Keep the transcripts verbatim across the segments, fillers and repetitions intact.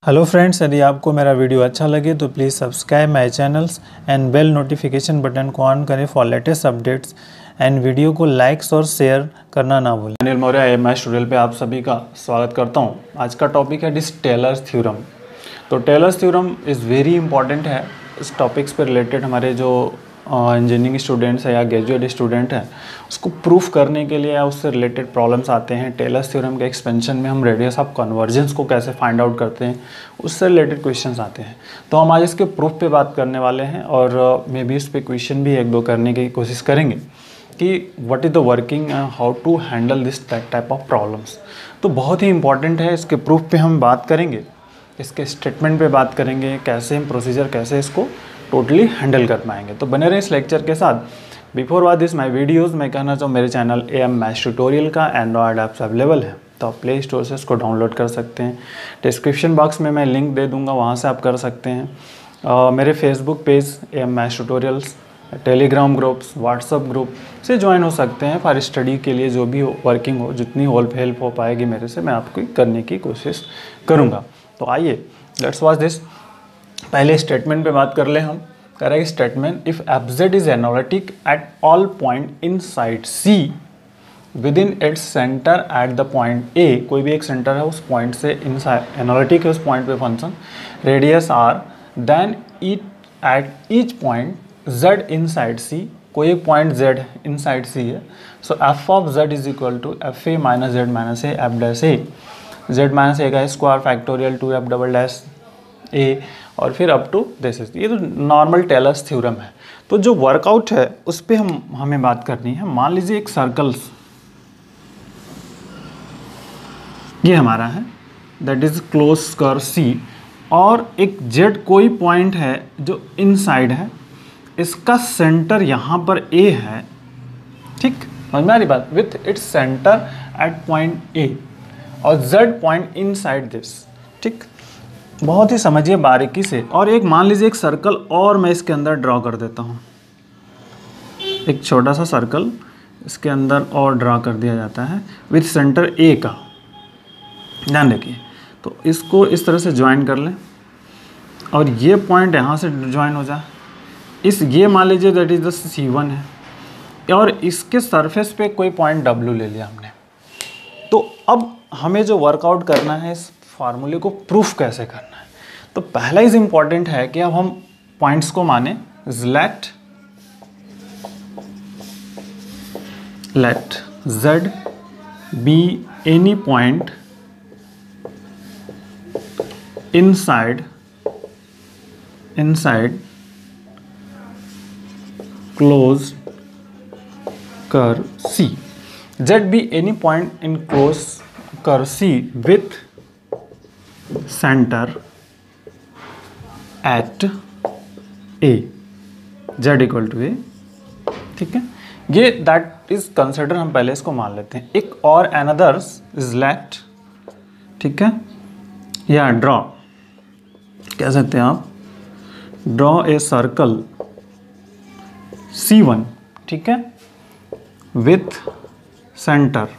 Hello friends, यदि आपको मेरा वीडियो अच्छा लगे तो please subscribe my channels and bell notification button को ऑन करें for latest updates and video को लाइक्स और शेयर करना ना भूलें। Anil Maurya I M S tutorial पे आप सभी का स्वागत करता हूं। आज का टॉपिक है दिस टेलर्स थ्योरम। तो Taylor's theorem is very important है। इस टॉपिक्स पर रिलेटेड हमारे जो इंजीनियरिंग स्टूडेंट्स है या ग्रेजुएट स्टूडेंट है उसको प्रूफ करने के लिए या उससे रिलेटेड प्रॉब्लम्स आते हैं। टेलर्स थ्योरम के एक्सपेंशन में हम रेडियस ऑफ कन्वर्जेंस को कैसे फाइंड आउट करते हैं, उससे रिलेटेड क्वेश्चंस आते हैं। तो हम आज इसके प्रूफ पे बात करने वाले हैं और मे बी इस पर क्वेश्चन भी एक दो करने की कोशिश करेंगे कि what is the working, how to handle this type of problems. तो बहुत ही इंपॉर्टेंट है। इसके प्रूफ पे हम बात करेंगे, इसके स्टेटमेंट पे बात करेंगे, कैसे हम प्रोसीजर कैसे इसको टोटली हैंडल कर पाएंगे। तो बने रहे इस लेक्चर के साथ। Before watch this my videos, मैं कहना चाहूँ मेरे channel A M maths tutorial का एंड्रॉयड ऐप्स अवेलेबल है, तो आप प्ले स्टोर से इसको डाउनलोड कर सकते हैं। डिस्क्रिप्शन बॉक्स में मैं लिंक दे दूँगा, वहाँ से आप कर सकते हैं। uh, मेरे Facebook page A M maths tutorials, Telegram groups, WhatsApp group से ज्वाइन हो सकते हैं फॉर स्टडी के लिए। जो भी वर्किंग हो, जितनी हेल्प हो पाएगी मेरे से, मैं आपको करने की कोशिश करूँगा। तो आइए लेट्स वॉच दिस। पहले स्टेटमेंट पे बात कर ले हम। Correct statement, if F Z is analytic at all point inside C within its centre at the point A, कोई भी एक सेंटर है उस पॉइंट से इन एनालिटिक है उस पॉइंट पे function, radius R, then it at each point Z inside C, कोई एक point Z inside C है। So F of Z is equal to F A minus Z minus A F dash A, Z minus A का square factorial two F double dash A और फिर up to this. ये तो normal tailors theorem है। तो जो workout है उस पर हम हमें बात करनी है। मान लीजिए एक सर्कल्स ये हमारा है, that is close curve C, और एक जेड कोई पॉइंट है जो इनसाइड है, इसका सेंटर यहाँ पर ए है, ठीक, समझ में आ रही बात, with its centre at point A और जेड पॉइंट इनसाइड दिस, ठीक। बहुत ही समझिए बारीकी से। और एक मान लीजिए एक सर्कल और मैं इसके अंदर ड्रॉ कर देता हूँ, एक छोटा सा सर्कल इसके अंदर और ड्रॉ कर दिया जाता है विथ सेंटर ए का, ध्यान रखिए। तो इसको इस तरह से ज्वाइन कर लें और ये पॉइंट यहाँ से ज्वाइन हो जाए। इस ये मान लीजिए that is the C one है और इसके सरफेस पे कोई पॉइंट डब्ल्यू ले लिया हमने। तो अब हमें जो वर्कआउट करना है, इस फार्मूले को प्रूफ कैसे करना है। तो पहला इज इंपॉर्टेंट है कि अब हम पॉइंट्स को माने, let let z be any point inside inside close curve C, z be any point in close curve C with centre at A, Z equal to A, ठीक है। ये दैट इज कंसिडर, हम पहले इसको मान लेते हैं। एक और अनदर्स इज लेट, ठीक है, या ड्रॉ कह सकते हैं आप, draw a circle C one, ठीक है, with centre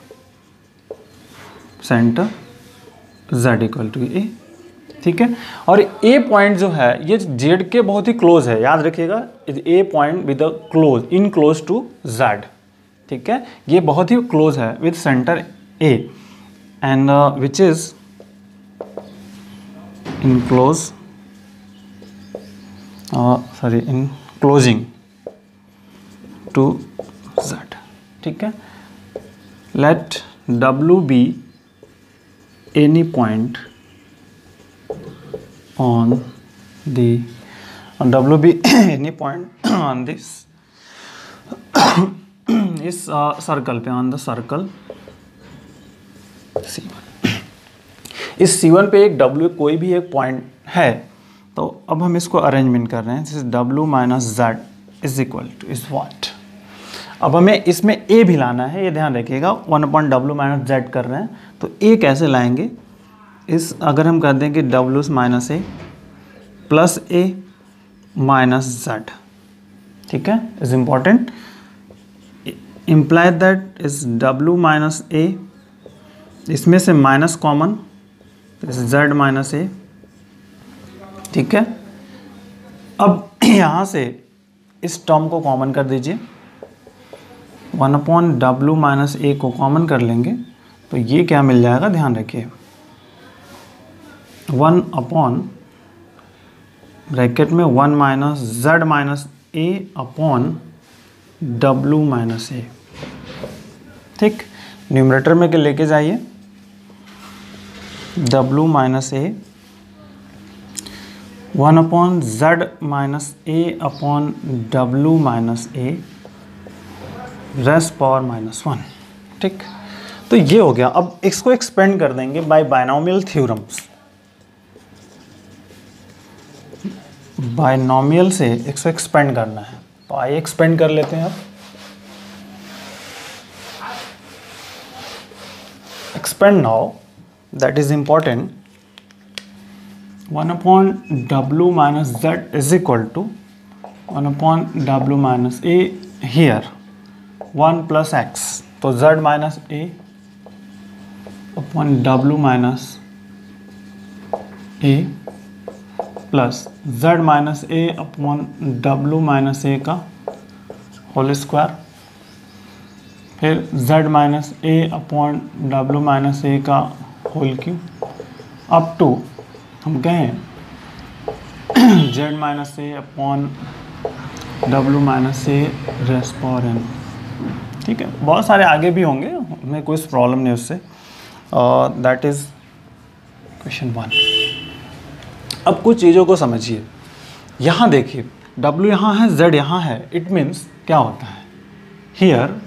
centre z equal to A, ठीक है। और ए पॉइंट जो है ये z के बहुत ही क्लोज है, याद रखिएगा, A point with close in close to z, ठीक है, ये बहुत ही क्लोज है with centre A and which is in close sorry in closing to z, ठीक है। Let w be any point on the on W be any point on this इस circle पे, on the circle C one. इस C one पे एक W कोई भी एक पॉइंट है। तो अब हम इसको अरेंजमेंट कर रहे हैं। This is W minus Z is equal to is what. अब हमें इसमें a भी लाना है, ये ध्यान रखिएगा। One upon W minus Z कर रहे हैं तो a कैसे लाएंगे, इस अगर हम कर दें कि W minus A plus A minus Z, ठीक है, is important. Imply that is W minus A, इसमें से minus common, Z minus A ठीक है, अब यहाँ से इस टर्म को कॉमन कर दीजिए, one upon W minus A को कॉमन कर लेंगे तो ये क्या मिल जाएगा, ध्यान रखिए, वन अपॉन ब्रैकेट में one minus Z minus A upon W minus A. ठीक, न्यूमरेटर में के लेके जाइए, W minus A one upon Z minus A upon W minus A raise power minus one. ठीक, तो ये हो गया। अब इसको एक्सपेंड कर देंगे बाय बायनोमियल थ्योरम्स। बायनोमियल से इसको एक्सपेंड करना है, तो आइए एक्सपेंड कर लेते हैं। अब expand now, that is important. One upon W minus Z is equal to one upon W minus A here one plus X, तो Z minus A upon W minus A plus Z minus A upon W minus A का whole square, फिर Z minus A upon W minus A का whole cube, up to हम कहें Z minus A upon W minus A raise power N. ठीक है, बहुत सारे आगे भी होंगे, हमें कोई प्रॉब्लम नहीं उससे। That is question one. अब कुछ चीज़ों को समझिए, यहाँ देखिए W यहाँ है, Z यहाँ है, इट मीन्स क्या होता है, here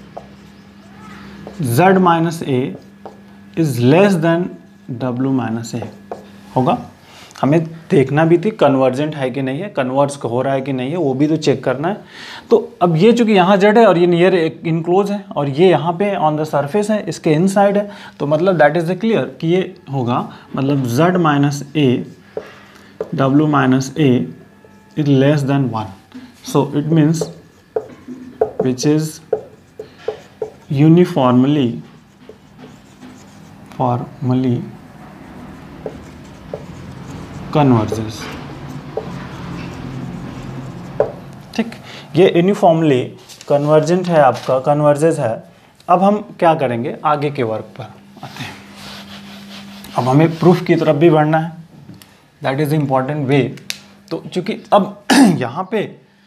Z minus A is less than W minus A होगा। हमें देखना भी थी कन्वर्जेंट है कि नहीं है, कन्वर्ज हो रहा है कि नहीं है, वो भी तो चेक करना है। तो अब ये चूंकि यहाँ जेड है और ये नियर इनक्लोज है और ये यहाँ पे ऑन द सरफेस है, इसके इनसाइड है, तो मतलब दैट इज द क्लियर कि ये होगा, मतलब Z minus A W minus A is less than one, so it means which is uniformly formally converges. ठीक, ये यूनिफॉर्मली कन्वर्जेंट है आपका, कन्वर्जेस है। अब हम क्या करेंगे, आगे के वर्क पर आते हैं। अब हमें प्रूफ की तरफ भी बढ़ना है, दैट इज इम्पॉर्टेंट वे। तो चूंकि अब यहाँ पे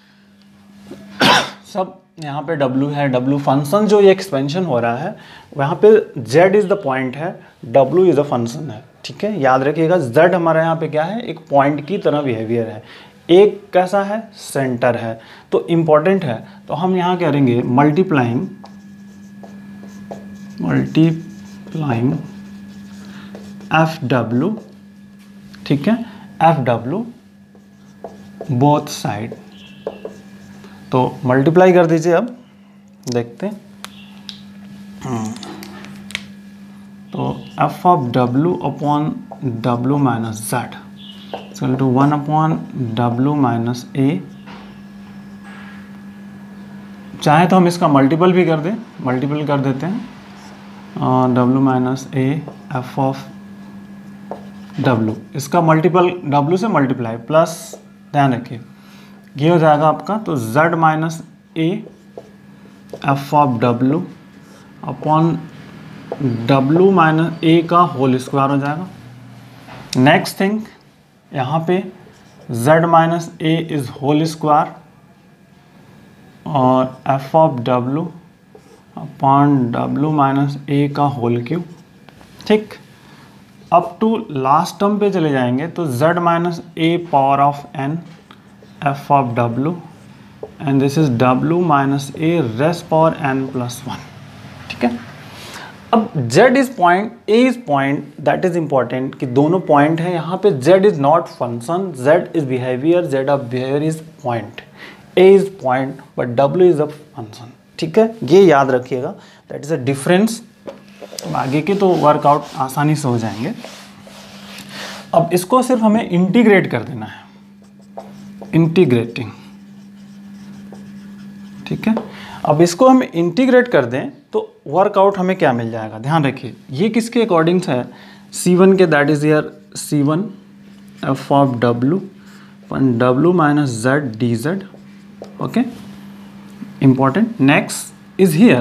सब यहाँ पे W है, W फंक्शन जो ये एक्सपेंशन हो रहा है, वहाँ पे Z इज द पॉइंट है, W इज द फंक्शन है। ठीक है, याद रखिएगा, Z हमारा यहाँ पे क्या है, एक पॉइंट की तरह बिहेवियर है, एक कैसा है, सेंटर है, तो इम्पॉर्टेंट है। तो हम यहाँ करेंगे मल्टीप्लाइंग मल्टीप्लाइंग एफ डब्ल्यू, ठीक है, एफ डब्ल्यू बोथ साइड। तो मल्टीप्लाई कर दीजिए, अब देखते हैं। तो F of W upon W minus Z equal to one upon W minus A. चाहे तो हम इसका मल्टीपल भी कर दें, मल्टीपल कर देते हैं, W minus A F of W, इसका मल्टीपल डब्ल्यू से मल्टीप्लाई प्लस, ध्यान रखिए ये हो जाएगा आपका, तो z minus A F of W upon W minus A का होल स्क्वायर हो जाएगा। नेक्स्ट थिंग, यहाँ पे z minus A is whole square और F of W upon W minus A का होल क्यूब। ठीक, अप टू लास्ट टर्म पे चले जाएंगे तो z minus A power of n F of W and this is W minus A raise power n plus one. ठीक है, अब z is point, a is point, that is important कि दोनों point है। यहाँ पे z is not function, z is behaviour, z of behaviour is point, a is point but w is a function. ठीक है, ये याद रखिएगा, दैट इज अ डिफरेंस। आगे के तो वर्कआउट आसानी से हो जाएंगे। अब इसको सिर्फ हमें इंटीग्रेट कर देना है, इंटीग्रेटिंग। ठीक है, अब इसको हम इंटीग्रेट कर दें तो वर्कआउट हमें क्या मिल जाएगा, ध्यान रखिए ये किसके अकॉर्डिंग है, सी वन के, that is your C one F of W upon W minus Z D Z. Okay, important. Next is here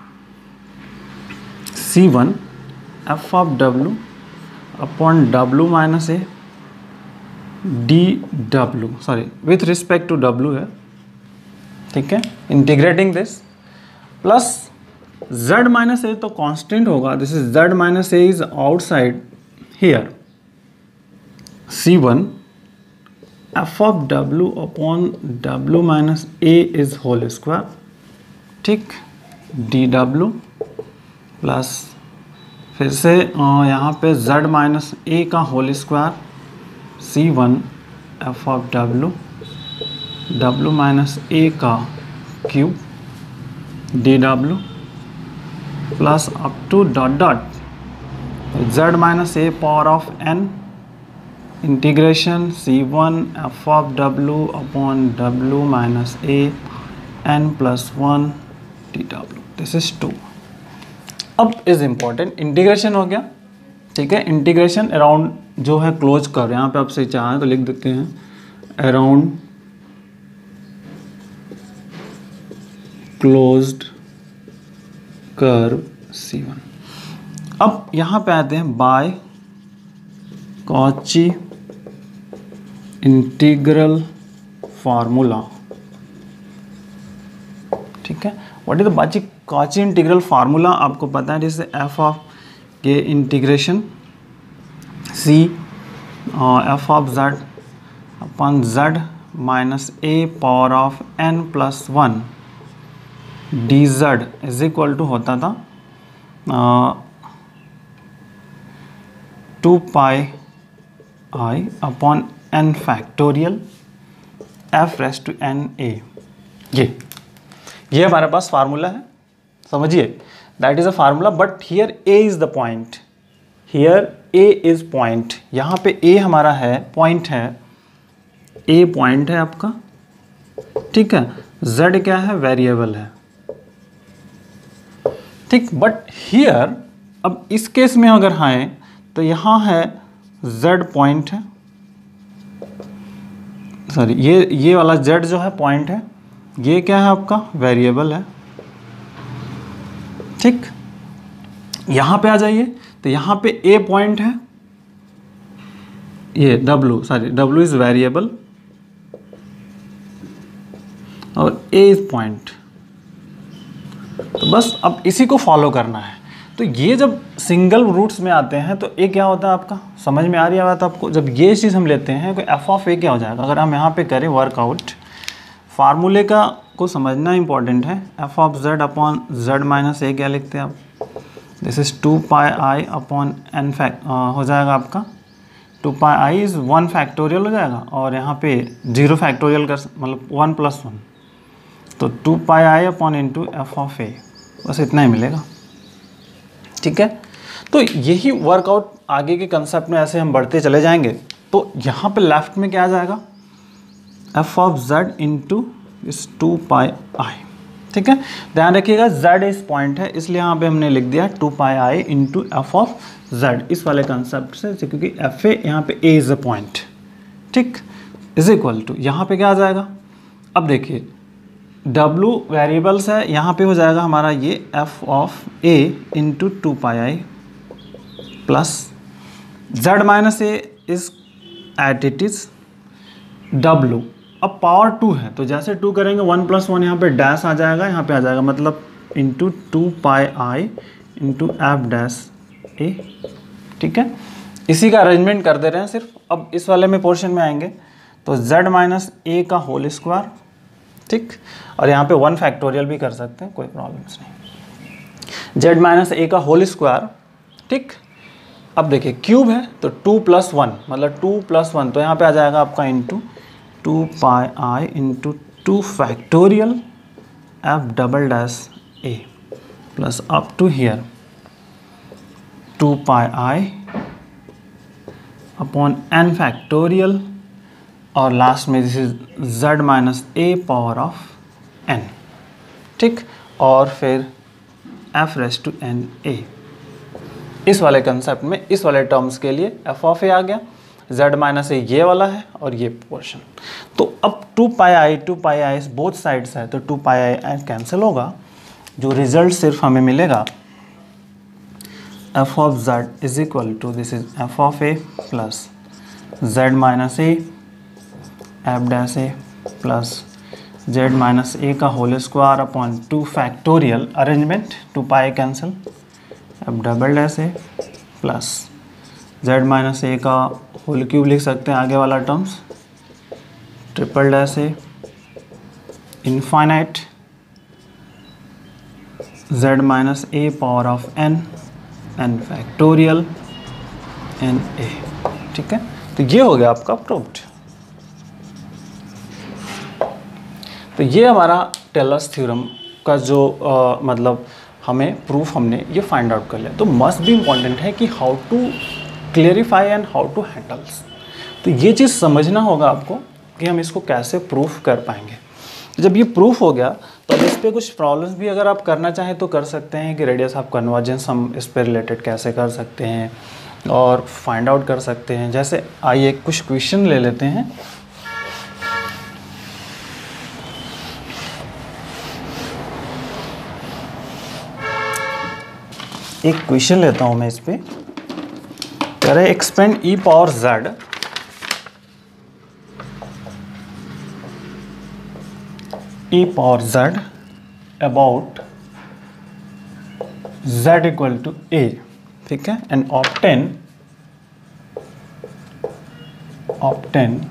C one f of w upon w minus a dw, sorry with respect to w है, ठीक है. Integrating this plus z minus A तो constant होगा, this is z minus A is outside here. C one f of w upon w minus a is whole square, ठीक, dw plus फिर से यहाँ पे z माइनस ए का whole square C one f of w w minus A का cube dw plus up to dot dot z minus A power of n integration C one f of w upon w minus a n plus one dw. This is two. अब is important, integration हो गया, ठीक है. Integration around जो है close कर, यहाँ पे आपसे चाहें तो लिख देते हैं around closed curve C one. अब यहाँ पे आते हैं बाय कॉची इंटीग्रल फार्मूला, ठीक है. व्हाट इज द बाची कॉची इंटीग्रल फार्मूला? आपको पता है जैसे एफ ऑफ के integration C F of Z upon Z minus A power of N plus one D Z is equal to होता था two pi I upon N factorial F raise to N A. ये ये हमारे पास formula है, समझिए. That is a formula, but here A is the point, here A is point. यहाँ पे ए हमारा है, पॉइंट है, ए पॉइंट है आपका, ठीक है. जेड क्या है? वेरिएबल है, ठीक. बट हियर अब इस केस में अगर आए तो यहाँ है जेड पॉइंट है, सॉरी ये ये वाला जेड जो है पॉइंट है, ये क्या है आपका? वेरिएबल है, ठीक. यहां पे आ जाइए तो यहां पे ए पॉइंट है, ये W sorry W is variable और ए इज पॉइंट. तो बस अब इसी को फॉलो करना है. तो ये जब सिंगल रूट्स में आते हैं तो ए क्या होता है आपका? समझ में आ रही है बात आपको? जब ये चीज़ हम लेते हैं तो एफ ऑफ ए क्या हो जाएगा? अगर हम यहाँ पे करें वर्कआउट, फार्मूले का को समझना इंपॉर्टेंट है. F of Z upon Z minus A क्या लिखते हैं आप? This is two pi I upon N fact हो जाएगा आपका. Two pi I is one factorial हो जाएगा और यहाँ पे जीरो फैक्टोरियल कर मतलब वन प्लस वन, तो two pi I upon into F of A, बस इतना ही मिलेगा, ठीक है. तो यही वर्कआउट आगे के कंसेप्ट में ऐसे हम बढ़ते चले जाएंगे. तो यहाँ पे लेफ्ट में क्या आ जाएगा? एफ ऑफ जेड इंटू इस टू पाई आई, ठीक है. ध्यान रखिएगा जेड इस पॉइंट है, इसलिए यहाँ पे हमने लिख दिया two pi I into F of Z इस वाले कंसेप्ट से, क्योंकि एफ ए यहाँ पे ए इज अ पॉइंट, ठीक, इज इक्वल टू यहाँ पे क्या आ जाएगा? अब देखिए W वेरिएबल्स है, यहाँ पे हो जाएगा हमारा ये f of a into two pi I plus z minus A is at it is W. अब पावर टू है तो जैसे टू करेंगे वन प्लस वन यहाँ पे डैश आ जाएगा, यहाँ पे आ जाएगा मतलब into two pi I into F dash A, ठीक है. इसी का अरेंजमेंट कर दे रहे हैं सिर्फ. अब इस वाले में पोर्शन में आएंगे तो z माइनस ए का होल स्क्वायर, ठीक, और यहाँ पे वन फैक्टोरियल भी कर सकते हैं, कोई प्रॉब्लम्स नहीं. z माइनस ए का होल स्क्वायर, ठीक. अब देखिए क्यूब है तो टू प्लस वन मतलब टू प्लस वन, तो यहाँ पे आ जाएगा आपका into two pi I into two factorial F double dash A plus up to here two pi I upon N factorial और लास्ट में this is z minus A power of n, ठीक, और फिर f raise to N A. इस वाले concept में इस वाले टर्म्स के लिए f ऑफ ए आ गया. z माइनस ए ये वाला है और ये पोर्शन। तो अब two pi I two pi I both sides है, तो टू पाई आई कैंसिल होगा। जो रिजल्ट सिर्फ हमें मिलेगा F of Z is equal to this is F of A plus Z minus A F dash A plus Z minus A का whole square upon two factorial arrangement two pi cancel F double dash A plus Z minus A का whole cube लिख सकते हैं आगे वाला terms triple dash A infinite Z minus A power of N N factorial N A. ठीक है, तो ये हो गया आपका प्रूव्ड। तो ये हमारा टेलर्स थ्योरम का जो आ, मतलब हमें प्रूफ हमने ये फाइंड आउट कर लिया। तो मस्ट भी इम्पॉर्टेंट है कि how to clarify and how to handles. तो ये चीज़ समझना होगा आपको कि हम इसको कैसे प्रूफ कर पाएंगे। जब ये प्रूफ हो गया तो अब इस पर कुछ प्रॉब्लम्स भी अगर आप करना चाहें तो कर सकते हैं कि रेडियस ऑफ कन्वर्जेंस हम इस पर रिलेटेड कैसे कर सकते हैं और फाइंड आउट कर सकते हैं। जैसे आइए कुछ क्वेश्चन ले लेते हैं। एक क्वेश्चन लेता हूं मैं इस पे, कह रहे expand E power Z E power Z about Z equal to A. ठीक है, and obtain obtain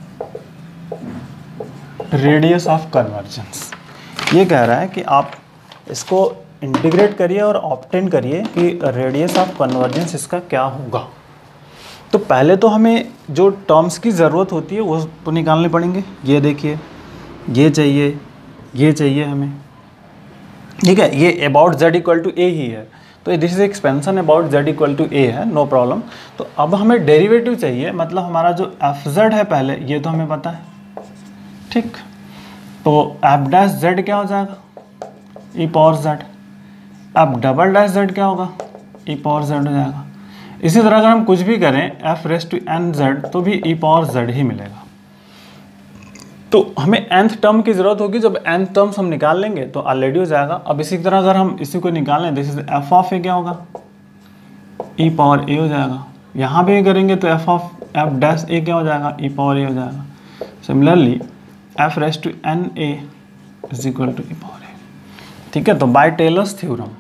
radius of convergence. ये कह रहा है कि आप इसको इंटीग्रेट करिए और ऑब्टेन करिए कि रेडियस ऑफ कन्वर्जेंस इसका क्या होगा। तो पहले तो हमें जो टर्म्स की ज़रूरत होती है वो तो निकालने पड़ेंगे। ये देखिए, ये चाहिए, ये चाहिए हमें। ठीक है, ये about Z equal to A ही है, तो this is expansion about Z equal to A है, नो प्रॉब्लम। तो अब हमें डेरिवेटिव चाहिए, मतलब हमारा जो एफ जेड है पहले ये तो हमें पता है। ठीक, तो एफ डैश जेड क्या हो जाएगा, ई पावर जेड। अब डबल डैश जेड क्या होगा, ई पावर जेड हो जाएगा। इसी तरह अगर हम कुछ भी करें F raise to N Z तो भी ई पावर जेड ही मिलेगा। तो हमें nth टर्म की ज़रूरत होगी, जब nth टर्म्स हम निकाल लेंगे तो ऑलरेडी हो जाएगा। अब इसी तरह अगर हम इसी को निकालें, this is F of A क्या होगा, ई पावर ए हो जाएगा। यहाँ भी करेंगे तो F of F dash A क्या हो जाएगा, ई पावर ए हो जाएगा। Similarly F raise to N A is equal to E power A. ठीक है, तो by Taylor's theorem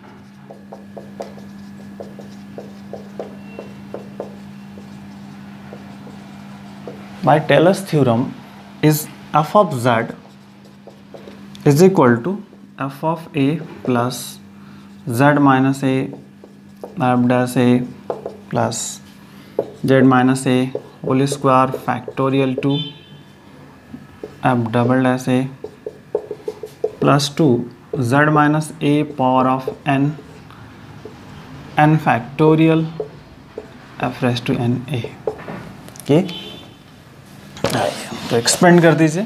by Taylor's theorem is f of z is equal to f of a plus z minus a f dash a plus z minus a whole square factorial to f double dash a plus two z minus a power of n n factorial f raised to n a। okay? तो expand कर दीजिए।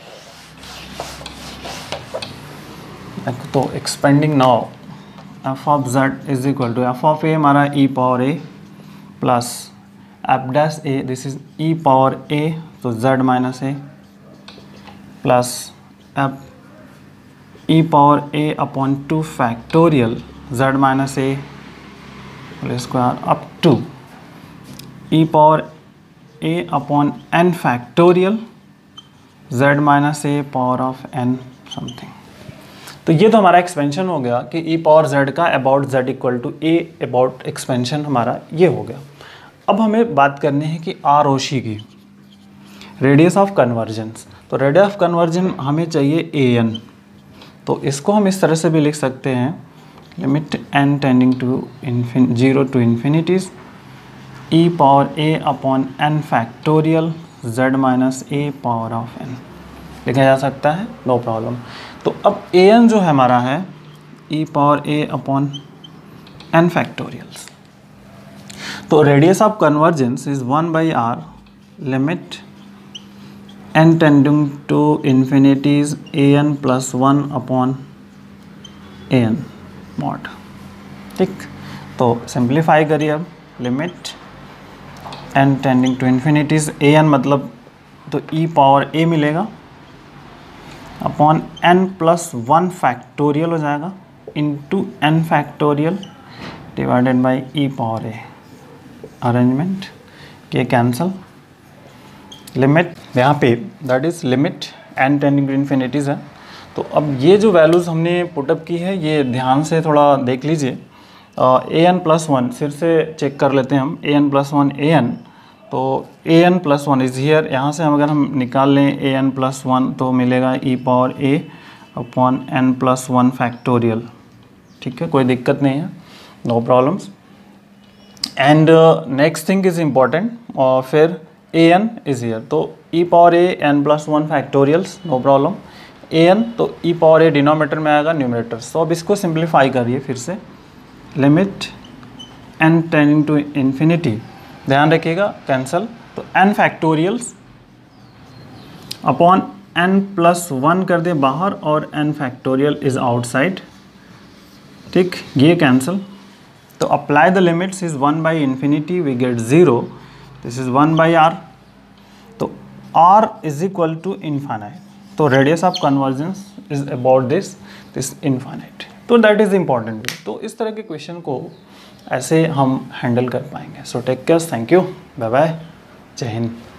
तो expanding now F of Z is equal to F of A हमारा E power A plus F dash A, this is E power A, तो Z minus A plus F E power A upon two factorial Z minus A square up to E power a upon n factorial z minus A power of n something. तो ये तो हमारा expansion हो गया कि e power z का about z equal to a about expansion हमारा ये हो गया। अब हमें बात करनी है कि आर ओशी की रेडियस ऑफ कन्वर्जेंस। तो रेडियस ऑफ कन्वर्जन हमें चाहिए ए एन, तो इसको हम इस तरह से भी लिख सकते हैं, limit n tending to infinity zero to infinities E power A upon N factorial Z minus A power of N लिखा जा सकता है, नो प्रॉब्लम। तो अब ए एन जो है हमारा है E power A upon N factorials. तो radius of convergence is one by R limit N tending to infinities A N plus one upon A N mod. ठीक, तो सिंप्लीफाई करिए अब, limit N tending to infinities, A N मतलब तो E power A मिलेगा upon N plus one factorial हो जाएगा into N factorial divided by E power A. Arrangement के कैंसल, लिमिट यहाँ पे that is limit N tending to infinities है। तो अब ये जो वैल्यूज़ हमने पुटअप की है ये ध्यान से थोड़ा देख लीजिए। ए एन प्लस वन फिर से चेक कर लेते हैं हम, A N plus one A N, तो A N plus one is here, यहाँ से हम अगर हम निकाल लें ए एन प्लस वन तो मिलेगा E power A upon N plus one factorial. ठीक है, कोई दिक्कत नहीं है, no problems. And next thing is important, और फिर ए एन इज हियर, तो E power A N plus one factorials, no problem. A N तो ई पावर ए डिनोमिनेटर में आएगा, न्यूमरेटर। सो अब इसको सिंप्लीफाई करिए फिर से, limit N tending to infinity, ध्यान रखिएगा कैंसल, तो N factorials upon N plus one कर दे बाहर और एन फैक्टोरियल इज आउटसाइड। ठीक, ये कैंसल, तो apply the limits is one by infinity we get zero, this is one by R, तो R is equal to infinite, तो radius of convergence is about this this infinite, तो that is important. तो इस तरह के question को ऐसे हम हैंडल कर पाएंगे। So take care, thank you, bye bye, जय हिंद।